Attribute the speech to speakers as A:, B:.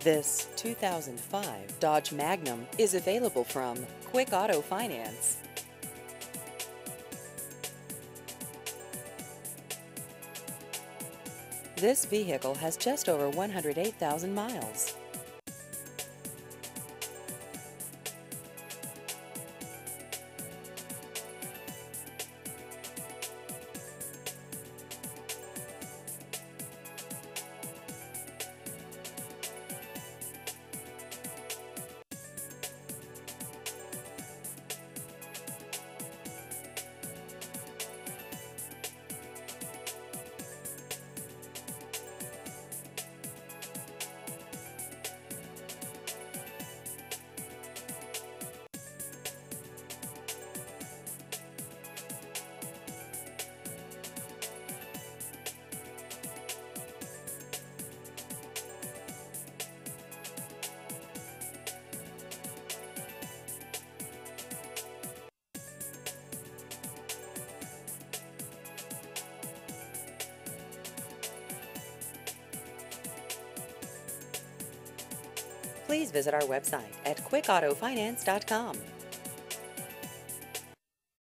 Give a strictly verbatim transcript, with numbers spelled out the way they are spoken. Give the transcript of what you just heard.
A: This two thousand five Dodge Magnum is available from Quick Auto Finance. This vehicle has just over one hundred eight thousand miles. Please visit our website at quick auto finance dot com.